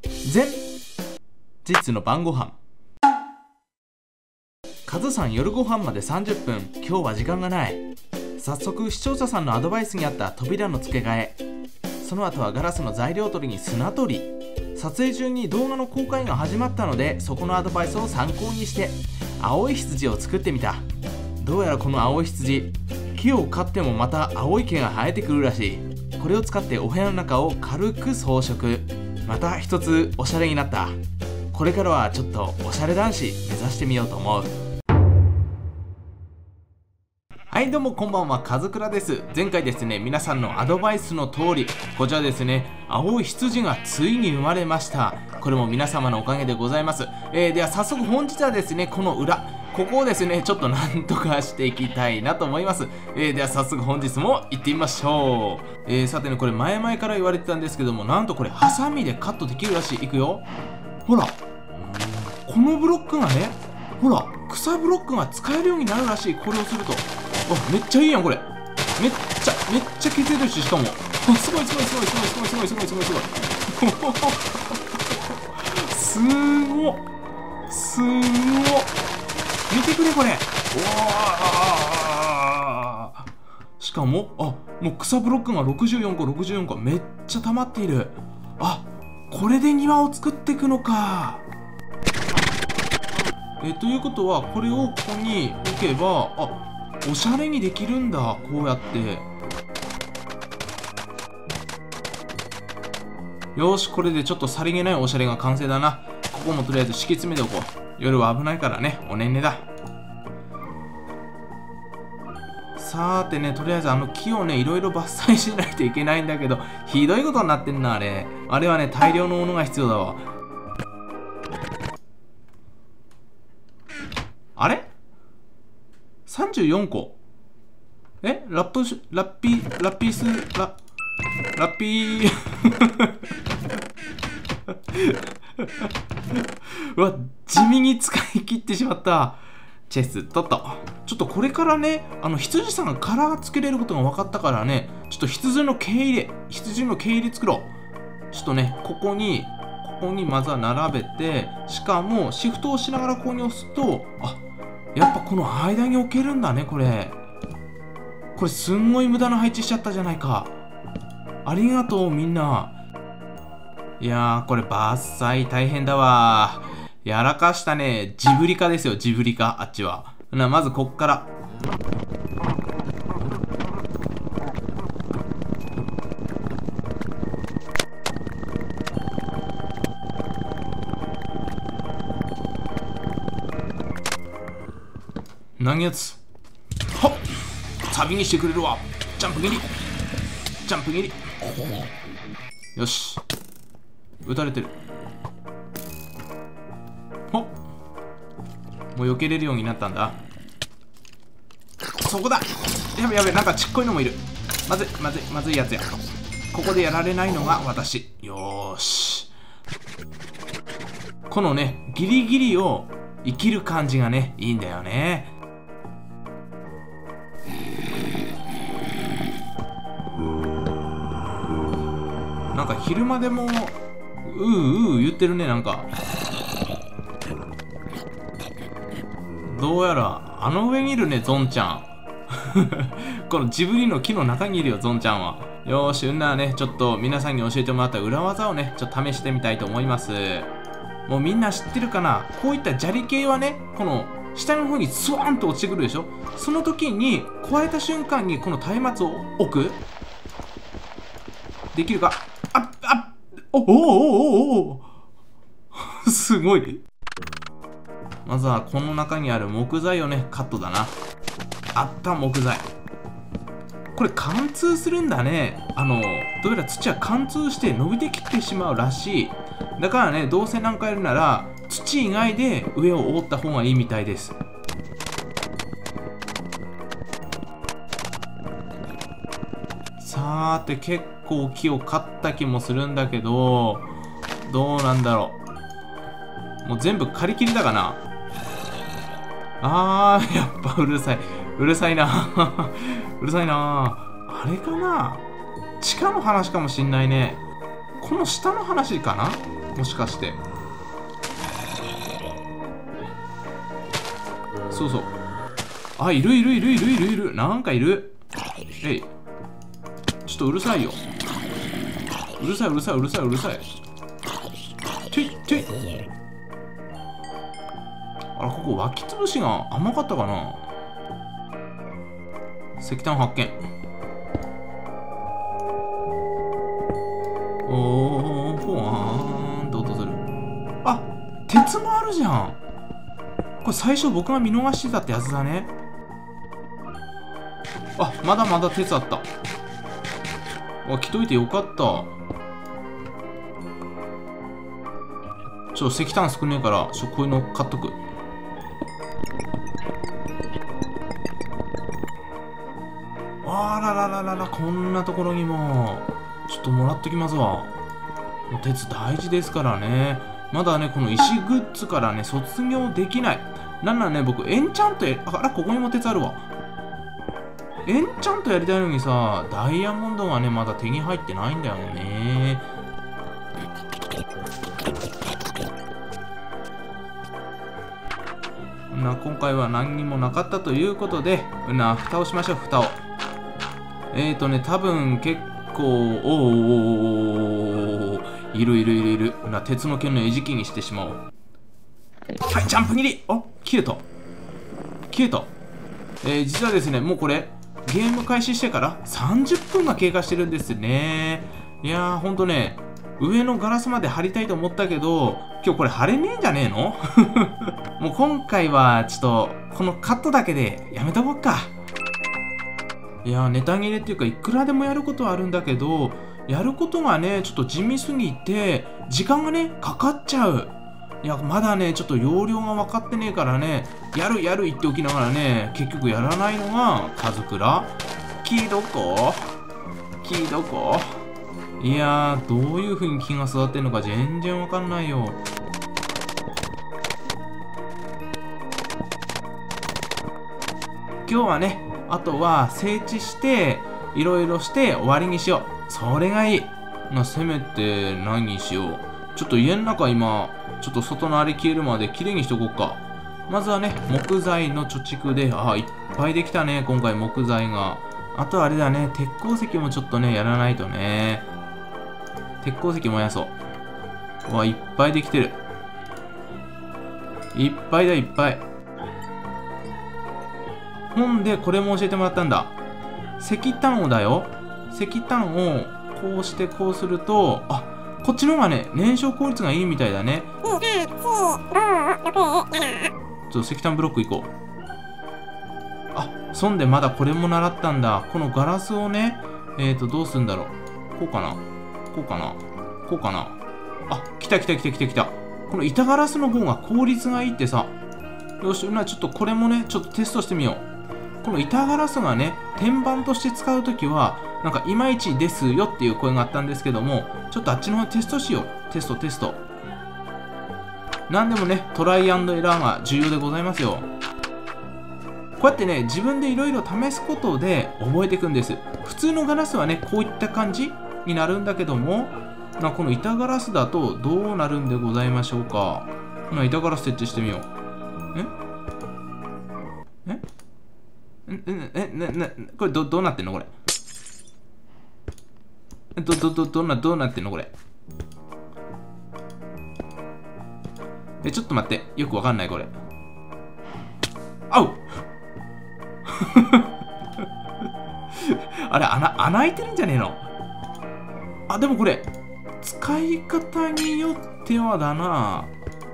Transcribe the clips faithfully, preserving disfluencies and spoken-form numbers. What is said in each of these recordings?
前日の晩ご飯。カズさん、夜ご飯までさんじゅっぷん。今日は時間がない。早速視聴者さんのアドバイスにあった扉の付け替え、その後はガラスの材料取りに砂取り。撮影中に動画の公開が始まったので、そこのアドバイスを参考にして青い羊を作ってみた。どうやらこの青い羊、木を刈ってもまた青い毛が生えてくるらしい。これを使ってお部屋の中を軽く装飾。また一つおしゃれになった。これからはちょっとおしゃれ男子目指してみようと思う。はい、どうもこんばんは、かずくらです。前回ですね、皆さんのアドバイスの通り、こちらですね、青い羊がついに生まれました。これも皆様のおかげでございます。えー、では早速本日はですね、この裏、ここをですね、ちょっとなんとかしていきたいなと思います。えー、では早速本日も行ってみましょう。えー、さてね、これ前々から言われてたんですけども、なんとこれハサミでカットできるらしい。いくよ。ほら、このブロックがね、ほら、草ブロックが使えるようになるらしい。これをすると。あ、めっちゃいいやんこれ。めっちゃめっちゃ削れるし、しかもあ、すごいすごいすごいすごいすごいすごいすごいすごいすごいすごっすごっ、見てくれこれ。おー、しかもあ、もう草ブロックがろくじゅうよんころくじゅうよんこめっちゃ溜まっている。あ、これで庭を作っていくのか。えということはこれをここに置けば、あ、おしゃれにできるんだ。こうやって。よし、これでちょっとさりげないおしゃれが完成だな。ここもとりあえず敷き詰めておこう。夜は危ないからね、おねんねだ。さーてね、とりあえずあの木をね、いろいろ伐採しないといけないんだけど、ひどいことになってんな、あれ。あれはね、大量のものが必要だわ。あれさんじゅうよんこ。えラップシ、ラッピー、ラッピース、ラ、ラッピー。うわ、地味に使い切ってしまった。チェストと。ちょっとこれからね、あの、羊さんがカラーつけれることが分かったからね、ちょっと羊の毛入れ、羊の毛入れ作ろう。ちょっとね、ここに、ここにまずは並べて、しかも、シフトをしながらここに押すと、あ、やっぱこの間に置けるんだね、これ。これすんごい無駄な配置しちゃったじゃないか。ありがとう、みんな。いやー、これ伐採大変だわ。やらかしたね。ジブリ化ですよ、ジブリ化、あっちは。な、まずこっから。何やつ。はっ、旅にしてくれるわ。ジャンプ切り、ジャンプ切り。よし、撃たれてる。ほっ、もう避けれるようになったんだ。そこだ。やべやべ、なんかちっこいのもいる。まずいまずいまずいやつや。ここでやられないのが私。よーし、このね、ギリギリを生きる感じがね、いいんだよね。なんか昼間でもうーうー言ってるね。なんかどうやらあの上にいるね、ゾンちゃん。このジブリの木の中にいるよ、ゾンちゃんは。よーし、うんならね、ちょっと皆さんに教えてもらった裏技をね、ちょっと試してみたいと思います。もうみんな知ってるかな。こういった砂利系はね、この下の方にスワーンと落ちてくるでしょ。その時に壊れた瞬間にこの松明を置く。できるか。あっあっ、おおおおおおすごい。まずはこの中にある木材をね、カットだな。あった、木材。これ貫通するんだね。あのどうやら土は貫通して伸びてきてしまうらしい。だからね、どうせなんかやるなら土以外で上を覆った方がいいみたいです。さーて、結構木を刈った気もするんだけど、どうなんだろう。もう全部刈り切りだかな。あー、やっぱうるさい。うるさいな。うるさいな。あれかな、地下の話かもしんないね。この下の話かな。 もしかして。そうそう。あ、いるいるいるいるいるいる。なんかいる。えい。ちょっとうるさいよ。うるさいうるさいうるさいうるさい。ていてい。あら、ここ湧きつぶしが甘かったかな。石炭発見。おー、ほわーんと音する。あ、鉄もあるじゃん。これ最初僕が見逃してたってやつだね。あ、まだまだ鉄あった。あ、来といてよかった。ちょ、石炭少ねえから、ちょ、こういうの買っとく。あららららら、こんなところにも。ちょっともらっときますわ。鉄大事ですからね。まだね、この石グッズからね、卒業できない。なんならね、僕、エンチャントや、あら、ここにも鉄あるわ。エンチャントやりたいのにさ、ダイヤモンドがね、まだ手に入ってないんだよね。な、今回は何にもなかったということで、な、蓋をしましょう、蓋を。えーとね、多分結構、おーおーおーおー、いるいるいるいる。な、鉄の剣の餌食にしてしまおう。はい、ジャンプ切り。あ、切れた。切れた。えー、実はですね、もうこれ、ゲーム開始してからさんじゅっぷんが経過してるんですね。いやー、ほんとね、上のガラスまで貼りたいと思ったけど、今日これ貼れねえんじゃねえのもう今回は、ちょっと、このカットだけでやめとこっか。いやー、ネタ切れっていうか、いくらでもやることはあるんだけど、やることがね、ちょっと地味すぎて、時間がね、かかっちゃう。いや、まだね、ちょっと容量が分かってねえからね、やるやる言っておきながらね、結局やらないのが、カズクラ。キどこキどこいやー、どういう風に木が育ってんのか全然わかんないよ。今日はね、あとは整地して、いろいろして終わりにしよう。それがいい。な、せめて何にしよう。ちょっと家の中今、ちょっと外のあれ消えるまできれいにしとこうか。まずはね、木材の貯蓄で、あ、いっぱいできたね、今回木材が。あとあれだね、鉄鉱石もちょっとね、やらないとね。鉄鉱石燃やそう。うわ、いっぱいできてる。いっぱいだ、いっぱい。ほんで、これも教えてもらったんだ。石炭をだよ。石炭をこうしてこうすると、あ、こっちの方がね、燃焼効率がいいみたいだね。ちょっと石炭ブロックいこう。あ、そんでまだこれも習ったんだ。このガラスをね、えーと、どうすんだろう。こうかなこうかなこうかなあ、来た来た来た来た来た。この板ガラスの方が効率がいいってさ。よし、な、ちょっとこれもね、ちょっとテストしてみよう。この板ガラスがね、天板として使うときは、なんかいまいちですよっていう声があったんですけども、ちょっとあっちの方テストしよう。テストテスト。なんでもね、トライアンドエラーが重要でございますよ。こうやってね、自分でいろいろ試すことで覚えていくんです。普通のガラスはね、こういった感じになるんだけども、なこの板ガラスだとどうなるんでございましょうか。な板ガラス設置してみよう。えええええなこれどどうなってんのこれ。どどどどんなどうなってんのこれ。えちょっと待って、よくわかんないこれ。あうあれ穴穴開いてるんじゃねえの。あでもこれ使い方によってはだな、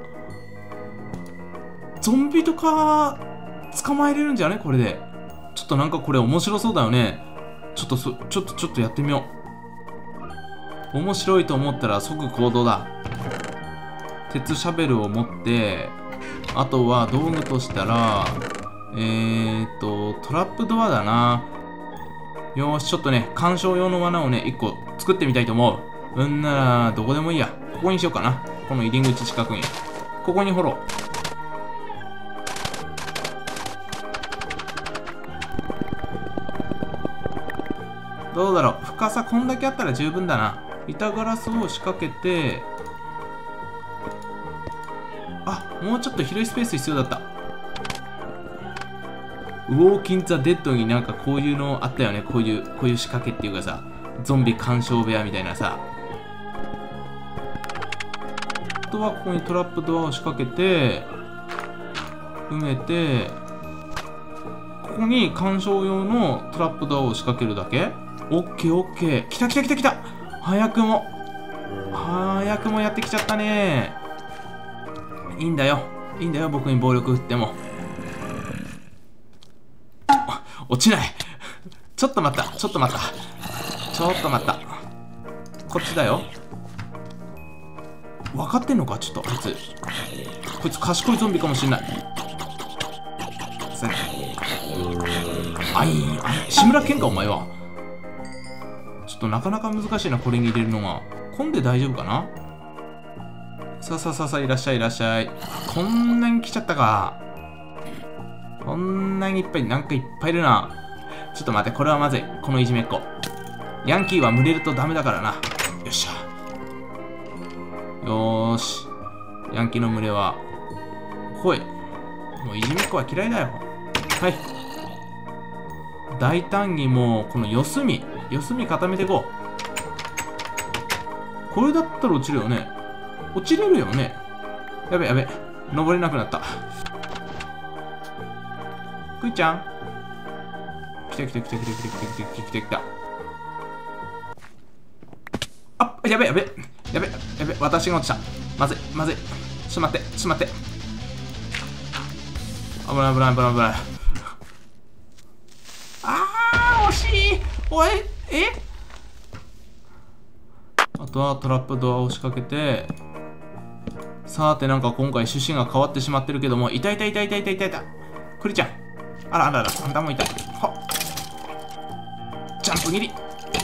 ゾンビとか捕まえれるんじゃねこれで。ちょっとなんかこれ面白そうだよね。ちょっとそちょっとちょっとやってみよう。面白いと思ったら即行動だ。鉄シャベルを持って、あとは道具としたらえーっとトラップドアだな。よーし、ちょっとね鑑賞用の罠をねいっこ作ってみたいと思う。うんならどこでもいいや。ここにしようかな。この入り口近くにここに掘ろう。どうだろう、深さこんだけあったら十分だな。板ガラスを仕掛けて、 あ、もうちょっと広いスペース必要だった。ウォーキン・ザ・デッドになんかこういうのあったよね。こういう、こういう仕掛けっていうかさ、ゾンビ鑑賞部屋みたいなさ。あとはここにトラップドアを仕掛けて、埋めて、ここに鑑賞用のトラップドアを仕掛けるだけ？オッケーオッケー。来た来た来た来た。早くも。早くもやってきちゃったね。いいんだよ。いいんだよ、僕に暴力振っても。落ちない。ちょっと待った。ちょっと待った。ちょっと待った。こっちだよ。分かってんのかちょっと、あいつ。こいつ賢いゾンビかもしれない。あいー、あい、志村けんかお前は。ちょっとなかなか難しいな、これに入れるのが。混んで大丈夫かな。さあさあさあさあ、いらっしゃいいらっしゃい。こんなに来ちゃったか。こんなにいっぱい、なんかいっぱいいるな。ちょっと待って、これはまずい。このいじめっ子。ヤンキーは群れるとダメだからな。よっしゃ。よーし。ヤンキーの群れは、来い。もういじめっ子は嫌いだよ。はい。大胆にもう、この四隅。四隅固めていこう。これだったら落ちるよね。落ちれるよね。やべやべ。登れなくなった。くいちゃん。来た来た来た来た来た来た来た来た来た。あ、やべやべ。やべやべ。私が落ちた。まずいまずい。ちょっと待って。ちょっと待って。危ない危ない危ない危ない。あー、惜しい。おい、えあとはトラップドアを仕掛けて、さてなんか今回趣旨が変わってしまってるけども、いたいたいたいたいたいたいた。クリちゃん。あらあらあら、あんたもいた。はっ。ジャンプ切り。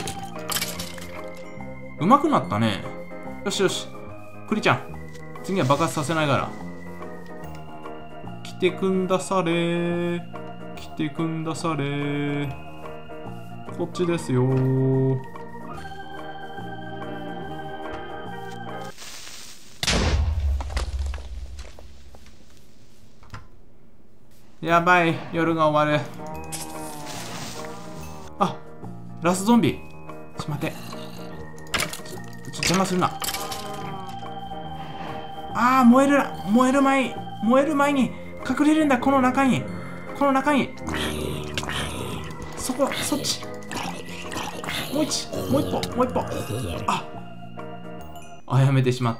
うまくなったね。よしよし。クリちゃん。次は爆発させないから。来てくんだされー。来てくんだされー。こっちですよー。やばい、夜が終わる。あ、ラスゾンビ。ちょっと待って。ちょ邪魔するな。ああ、燃えるな。燃える前に、燃える前に隠れるんだ、この中に。この中に。そこ、そっち。もう一、もう一歩、もう一歩。あ、あ、やめてしまった。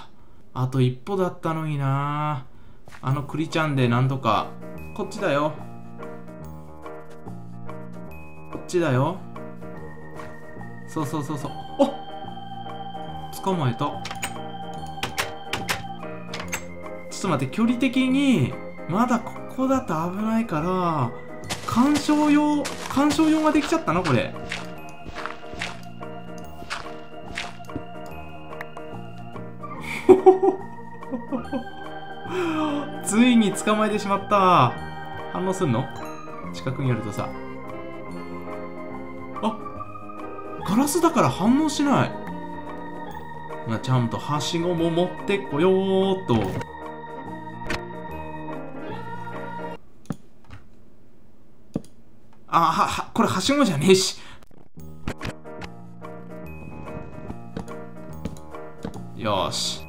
あと一歩だったのにな。あのクリちゃんでなんとか。こっちだよ。こっちだよ。そうそうそうそう。おっ、捕まえた。ちょっと待って、距離的にまだここだと危ないから鑑賞用鑑賞用ができちゃったのこれ。ついに捕まえてしまった。反応すんの？近くにやるとさ。あ、ガラスだから反応しない。まあ、ちゃんとはしごも持ってこようっと。あはは、これはしごじゃねえし。よし。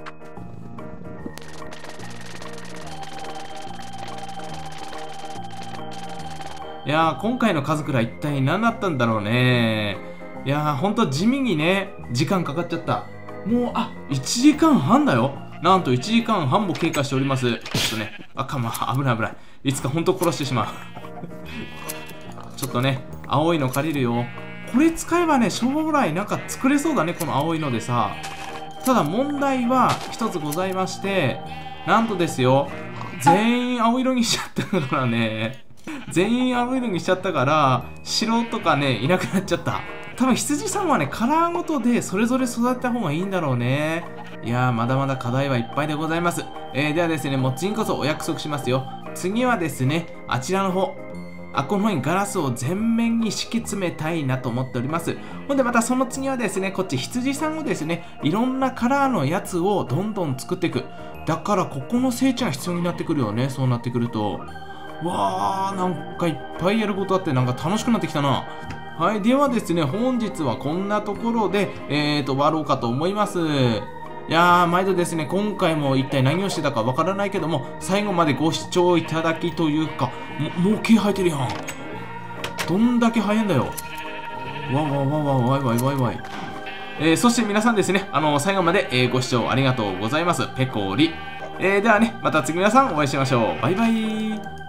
いやー、今回の数くらい一体何だったんだろうね。いやー、ほんと地味にね、時間かかっちゃった。もう、あ、いちじかんはんだよ。なんといちじかんはんも経過しております。ちょっとね、あかんわ、危ない危ない。いつかほんと殺してしまう。ちょっとね、青いの借りるよ。これ使えばね、将来なんか作れそうだね、この青いのでさ。ただ問題は一つございまして、なんとですよ、全員青色にしちゃったからね。全員青色にしちゃったから、白とかね、いなくなっちゃった。多分羊さんはね、カラーごとでそれぞれ育てた方がいいんだろうね。いやー、まだまだ課題はいっぱいでございます。えー、ではですね、もう次こそお約束しますよ。次はですね、あちらの方、 あこのようにガラスを全面に敷き詰めたいなと思っております。ほんでまたその次はですね、こっち羊さんをですね、いろんなカラーのやつをどんどん作っていく。だからここの整地が必要になってくるよね、そうなってくると。わー、なんかいっぱいやることあってなんか楽しくなってきたな。はい、ではですね、本日はこんなところで、えーと、終わろうかと思います。いやー、毎度ですね、今回も一体何をしてたかわからないけども、最後までご視聴いただきというか、も、もう毛生えてるやん。どんだけ生えんだよ。わわわわわいわいわいわい。えー、そして皆さんですね、あのー、最後まで、えー、ご視聴ありがとうございます。ペコリ。えー、ではね、また次皆さんお会いしましょう。バイバイ。